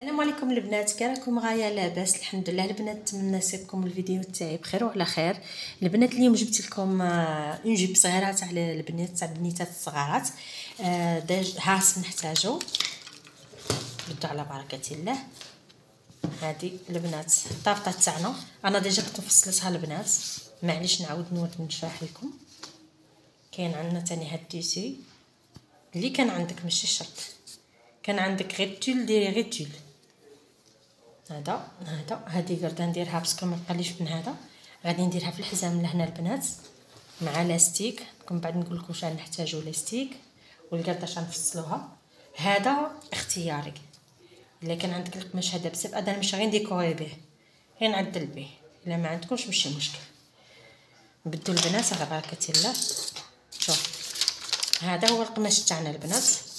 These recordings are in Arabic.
السلام عليكم البنات، كي راكم غايه؟ لاباس الحمد لله البنات. نتمنى يصيبكم الفيديو تاعي بخير وعلى خير. البنات اليوم جبت لكم اون جيب صغيره تاع البنات تاع البنيتات الصغارات. هاس نحتاجو بدو على بركه الله. هذه البنات الطابطه تاعنا انا ديجا كنت مفصلتها البنات، معليش نعاود نشرح لكم. كاين عندنا تاني هاد التيسي اللي كان عندك ماشي شرط، كان عندك غير تول ديري غير تول. هذا هذه قرده نديرها باسكو ما بقاليش من هذا، غادي نديرها في الحزام لهنا البنات مع لاستيك. من بعد نقول لكم واش نحتاجو لاستيك والقرده اش نفصلوها. هذا اختياري، الا كان عندك القماش هذا بزاف انا ماشي غير نديكوري به، غير نعدل به. الا ما عندكمش ماشي مشكل. نبدو البنات على بركه الله. شوف هذا هو القماش تاعنا البنات،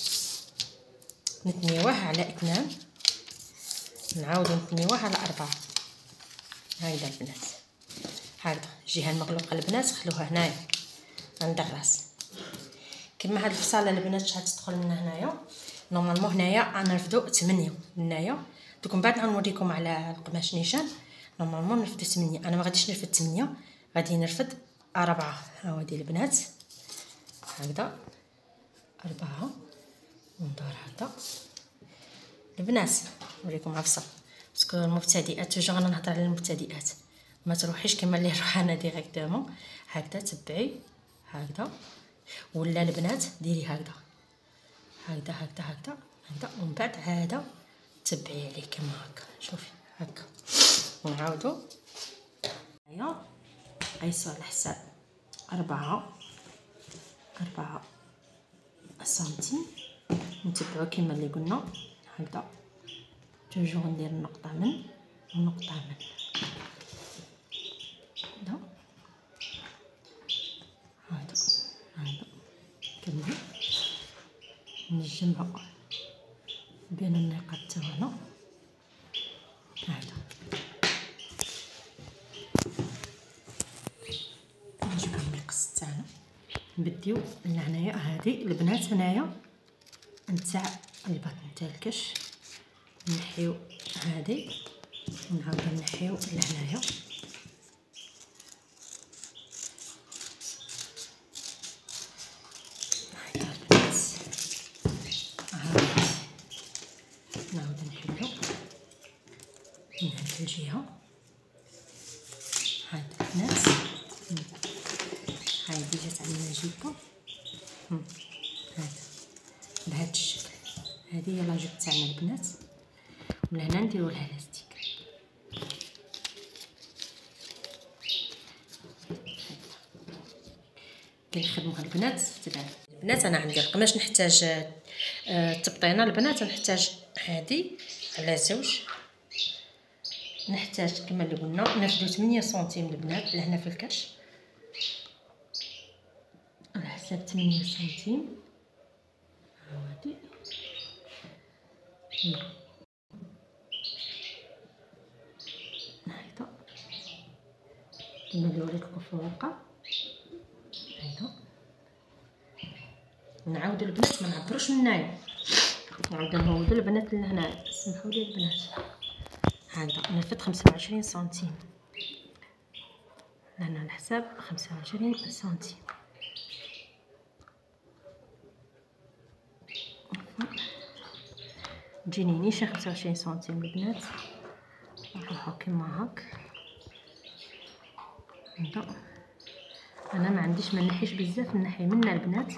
نتنيوه على 2، نعاودو نتنيوه على 4. هايدا البنات، هكذا الجهه المغلوقه البنات خلوها هنايا عند الراس. كما هاد الفصاله البنات شحال تدخل لنا هنايا نورمالمون. هنايا نرفدو 8 هنايا، دوك من بعد نوريكم على القماش نيشان. نورمالمون نرفدو 8، انا ما غاديش نرفد 8، غادي نرفد 4. هاودي البنات هكذا 4 وندور هكذا البنات. نوريكم عفسه باسكو المبتدئات توجور انا نهضر على المبتدئات، ما تروحيش كما اللي نروح انا ديريكتومون. هكذا تبعي هكذا، ولا البنات ديري هكذا هكذا هكذا هكذا هكذا، ومن بعد هذا تبعي عليه كما هكا. شوفي هكا ونعاودو. هيا قيسوا على حساب 4 سنتيم، نتبعو كما اللي قلنا هكذا. توجور ندير النقطه من والنقطه من هذا كمل نجمعو بين النقاط تاعنا. هذا نجيبو المقص تاعنا نبديو لهنايا. هذه البنات هنايا نتاع البطن تاع الكش، نحيو هذه ونعاودو نحيو لهنايا. نعاود نحلو من هاد الجهه. هاد البنات هاي ديجا عندنا جيبه هذا بهذا الشكل. هذه هي لاجيب تاعنا البنات، من هنا نديرو لها لاستيك. كنخدموها البنات تبع البنات. انا عندي القماش نحتاج تبطينه البنات، نحتاج هذه على 2، نحتاج كما اللي قلنا ناخذ 8 سنتيم البنات لهنا في الكش على حساب 8 سنتيم. هادي هكذا كما اللي وريتكم في الورقه. هكذا نعاودو البنات ما نعبروش من هنايا، نعاودو نهودو البنات لهنا. سمحوا لي البنات، هكذا نرفد 25 سنتيم لهنا على حساب 25 سنتيم. تجيني نيشان 25 سنتيم البنات. نروحو كيما هاك. هكذا انا ما عنديش ما نحيش بزاف، نحي منا البنات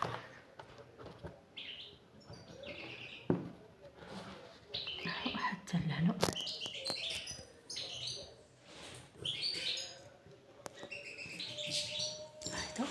حتى لهنا. هكذا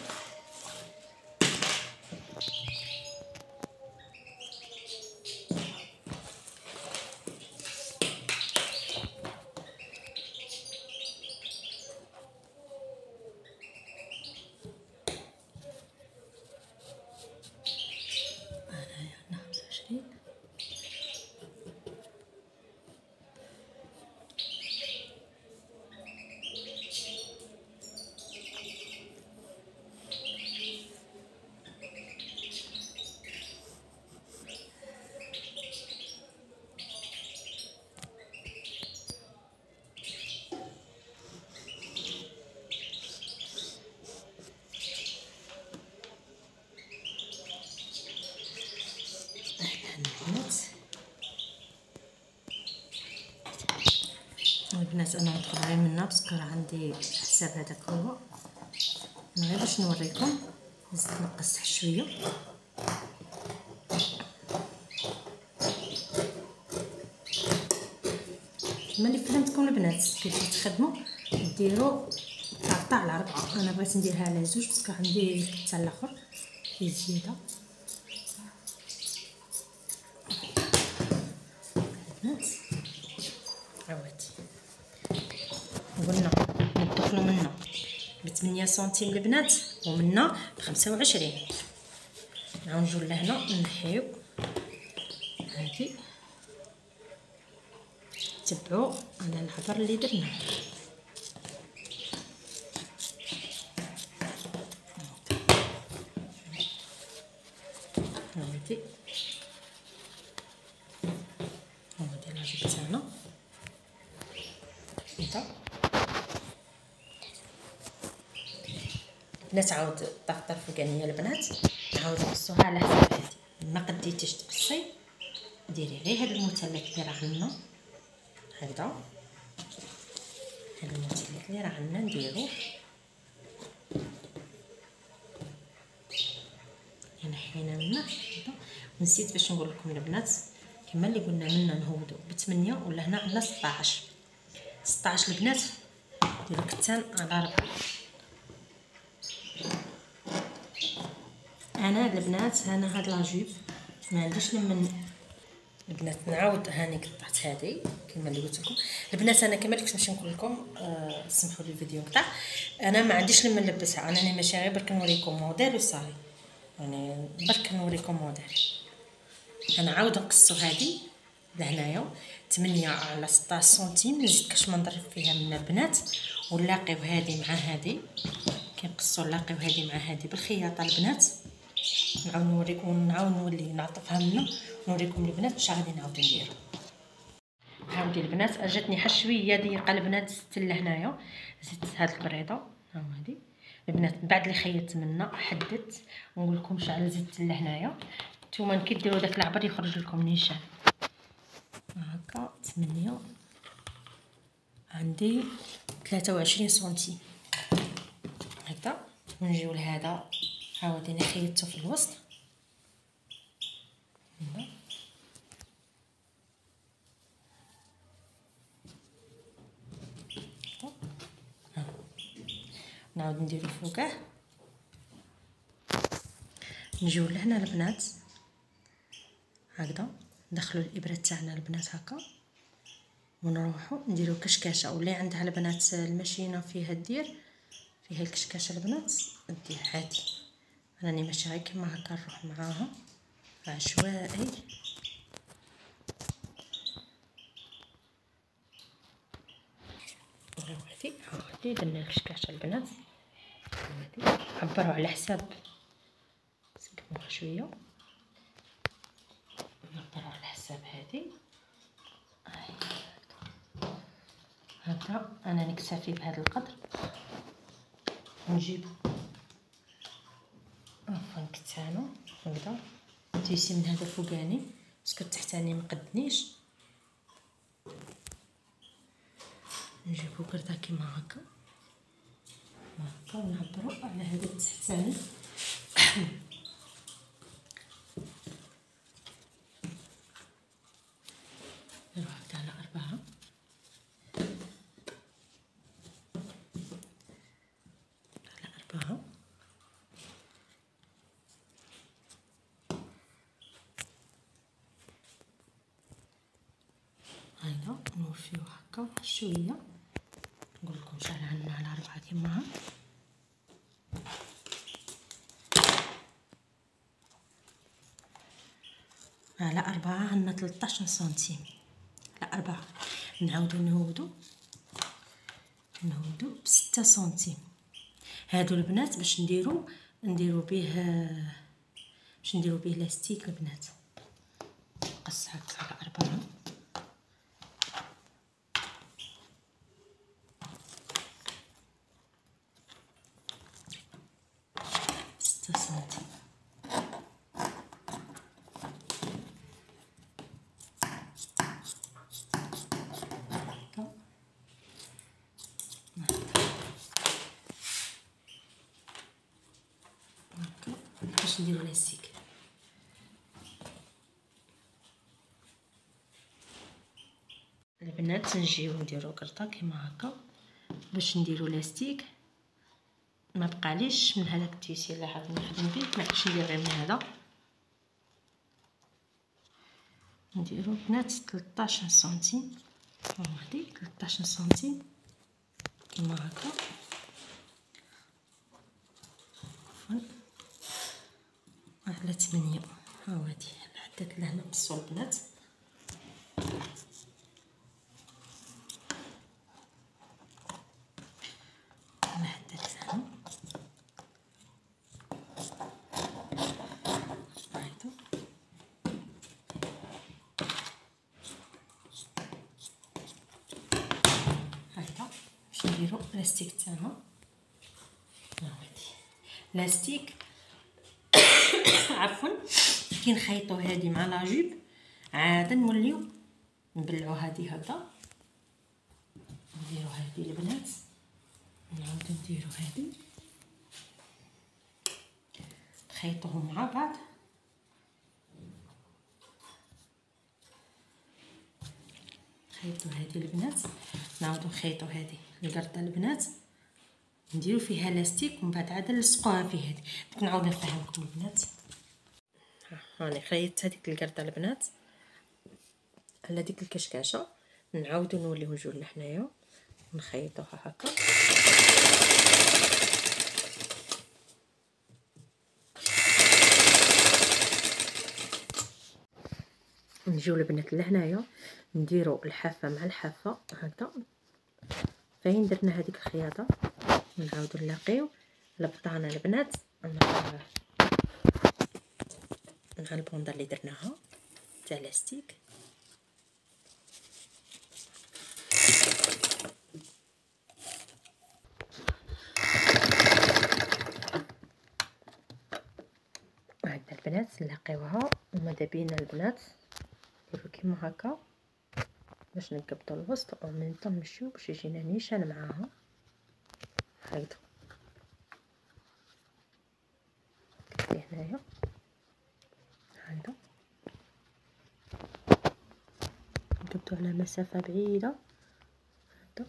البنات انا ندخل غير منها باسكو عندي حساب هذاك هو غير باش نوريكم. زدت نقص شويه. كما اللي فهمتكم البنات كيفاش تخدموا ديروا قطع على 4. انا بغيت نديرها على 2 باسكو عندي حتى الاخر فيه زياده. البنات عواتي قلنا ندخلوا منه ب 8 سنتيم البنات ومنه ب 25. نعاود نجيو لهنا نحيو هادي. تبعوا على العبر اللي درنا. هادي هادي لا جبت انا هدا. البنات عاود الطاقطه الفوقانيه البنات عاود نقصوها على حسب هادي. ما قديتيش تقصي ديري غير هذا المثلث اللي راه عندنا هكذا. هذا المثلث اللي راه عندنا نديرو نحينا منه هكذا. ونسيت باش نقول لكم البنات كما اللي قلنا منا نهودو ب8 ولا هنا عندنا 16 البنات. ديروا كتان على 4. انا البنات انا هاد لاجيب ما عنديش لمن البنات. نعاود هاني قطعت هذه كما اللي قلت لكم البنات. انا كما قلت باش نقول لكم سمحوا لي الفيديو نقطع. انا ما عنديش لمن نلبسها. انا ماشي غير برك نوريكم موديل وصاي يعني برك نوريكم موديل. انا عاود نقصو هذه لهنايا 8 على 16 سنتيم. نزيد كاش ما نضرب فيها من البنات ونلاقيو هذه مع هذه. كنقصو نلاقيو هذه مع هذه بالخياطه البنات. نعاود نوريكم نعاود نولي نعطفها منه نوريكم البنات واش غادي نعاود ندير. عاودي البنات اجاتني حا شويه ضيقه البنات. زدت لهنايا زدت هاد البريضه ها هادي البنات. من بعد اللي خيطت منها حددت ونقول لكم شحال زدت لهنايا. نتوما كي ديروا داك العبر يخرج لكم نيشان هكا. 8 عندي 23 سنتيم هكذا. ونجيو لهذا عاوديني خيطته في الوسط هنا. نعاود نديرو فوقه. نجيو لهنا البنات هكذا ندخلوا الابره تاعنا البنات هكا ونروحوا نديرو كشكاشه. واللي عندها البنات الماشينه فيها دير فيها الكشكاشه البنات دير عادي. راني ماشي غير كيما هكا نروح معاها عشوائي. هادي درنا الكشكاشه البنات. هادي عبروا على حساب سكموها شويه. نعبروا على حساب هادي هكا. انا نكتفي بهذا القدر. نجيب عفوا كتانو هكذا تيسي من هذا فوقاني باسكو التحتاني مقدنيش. نجيبو كرده كيما هكا ونعبروا على هذا التحتاني. نروح هكذا على 4 على 4. هيدا نوفيو هكا شويه. نقول لكم شحال عندنا على 4 كيما على 4 عندنا 13 سنتيم على 4. نعاودو نهودو ب6 سنتيم. هادو البنات باش نديرو به لاستيك البنات. نقص هكا على 4 6 سنتيم. باش نديرو لاستيك. البنات نجيو نديرو قرطه كيما هكا باش نديرو لاستيك. ما بقاليش من هذاك التيسير اللي حاب نخدم به، ما عادش ندير غير من هذا. نديرو بنات 13 سنتيم، هادي 13 سنتيم كيما هكا. على 8 ها هادي حدات لهنا بالصول البنات. انا حدات لهنا هايدو. هايدا باش نديرو لاستيك تاعنا. ها هادي لاستيك عفوا كي نخيطو هادي مع لاجيب عاد نوليو نبلعو هادي هكا. نديرو هادي البنات، نعاودو نديرو هادي، نخيطوهم مع بعض. نخيطو هادي البنات، نعاودو نخيطو هادي القرطه البنات، نديرو فيها لاستيك ومن بعد عاد نلصقوها في هادي. نعاود نفهمكم البنات. هاني خيطت هذيك القرطه البنات على ديك الكشكاشه، نعاودو نوليو نجيو لحنايا ونخيطوها هكا. نجيو البنات لهنايا نديرو الحافه مع الحافه هكا. فين درنا هذيك الخياطه نعاودو نلاقيو البطانه البنات مع البوندا اللي درناها تاع لاستيك. هكا البنات نلاقيوها وماذا بينا البنات نديرو كيما هكا باش نقبطو الوسط ومنطم نمشيو باش يجينا نيشان معاها. هايدا كتبي هنايا، هايدا نقبطو على مسافة بعيدة. هايدا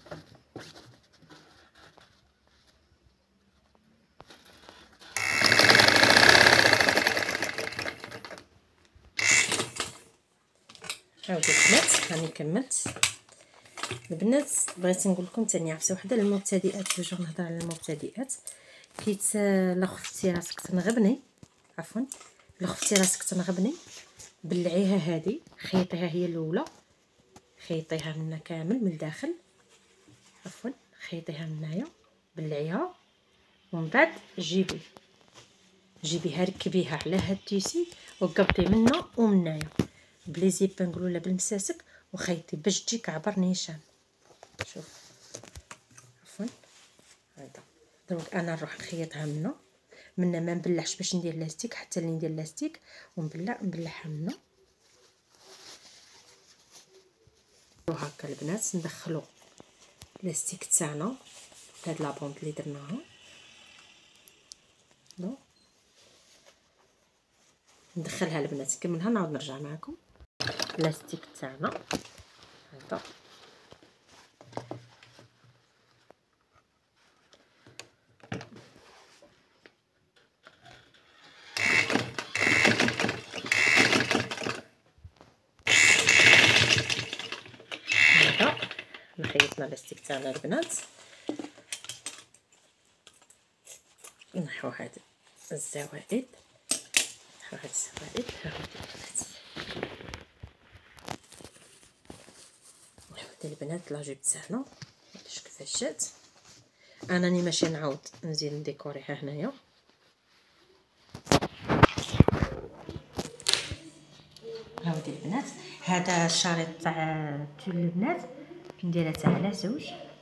عاودو البنات راني كملت. البنات بغيت نقول لكم ثاني عفسه وحده للمبتدئات، توجور نهضر على المبتدئات. كيت لا خفتي راسك تنغبني، عفوا لا خفتي راسك تنغبني، بلعيها هذه، خيطيها هي الاولى، خيطيها منا كامل من الداخل، عفوا خيطيها من هنايا بلعيها، ومن بعد جيبيها ركبيها على هاد التيسي وقبطي منا ومنايا بلي زيبانكل ولا بالمساسك وخيطي باش تجيك عبر نيشان. شوف عفوا هذا دروك انا نروح نخيطها منا ما نبلعش باش ندير لاستيك، حتى اللي ندير لاستيك ونبلعها منا. وهكا البنات ندخلو لاستيك تاعنا هاد لابونط اللي درناها، ندخلها البنات نكملها نعاود نرجع معكم. لاستيك تاعنا هذا خيطنا لاستيك تاعنا البنات. نحو هاد الزوائد، نحو هاد الزوائد البنات، نحو البنات لاجيب تاعنا شوف كيفاش جات. انني ماشي نعاود نزيد نديكوريها هنايا. هاودي البنات هذا الشريط تاع تول البنات نديرها تاع على زوج،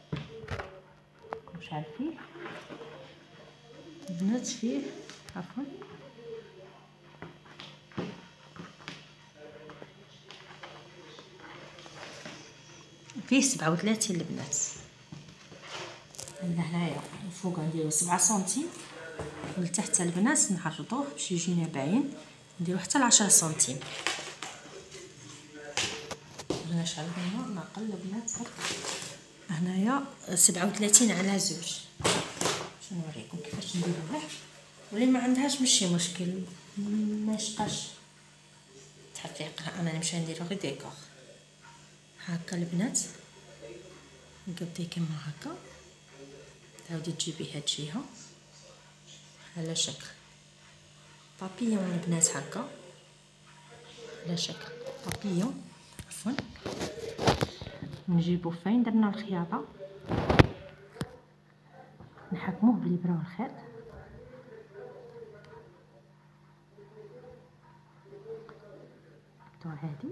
واش عارفين البنات فيه عفوا فيه 37 البنات. عندنا هنايا الفوق نديرو 7 سنتيم ولتحت البنات نعرضوه باش يجينا باين، نديرو حتى 10 سنتيم. انا نشعل النار ناقل البنات هنايا 37 على 2 باش نوريكم كيفاش نديروه. واللي ما عندهاش ماشي مشكل، ما يشقاش تحقيق. انا نمشي نديرو غير ديكور هكا البنات، نقدي كما هكا، تعاودي تجيبي هاد الجهه على شكل بابيون البنات، هكا على شكل بابيون. عفوا نجيبو فين درنا الخياطه نحكموه بالابره والخيط. نبداو هادي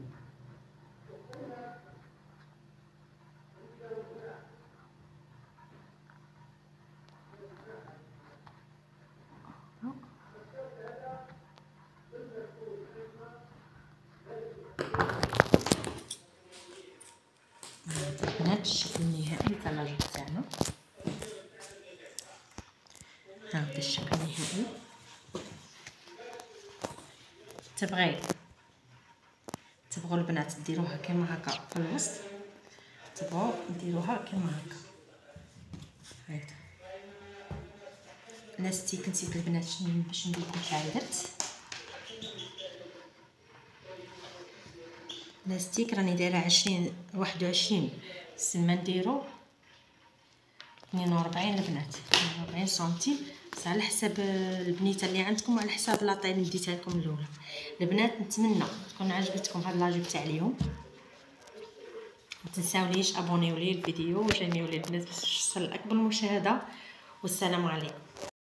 هذا الشكل النهائي تاع لاجو تاعنا. هذا الشكل النهائي. تبغوا البنات ديروها كما هكا في الوسط، تبغوا ديروها كما هكا. هكذا لاستيك نسيت البنات باش نقولكم شحال درت لاستيك، راني دايره 21 سما نديرو 42 البنات، 42 سنتيم، بس على حساب البنيته اللي عندكم وعلى حساب لاطي اللي ديتها لكم الاولى. البنات نتمنى تكون عجبتكم هاد لاجيب تاع اليوم، ما تنساوليش ابونيو لي الفيديو وجيميو لي البنات باش يوصل لاكبر مشاهده. والسلام عليكم.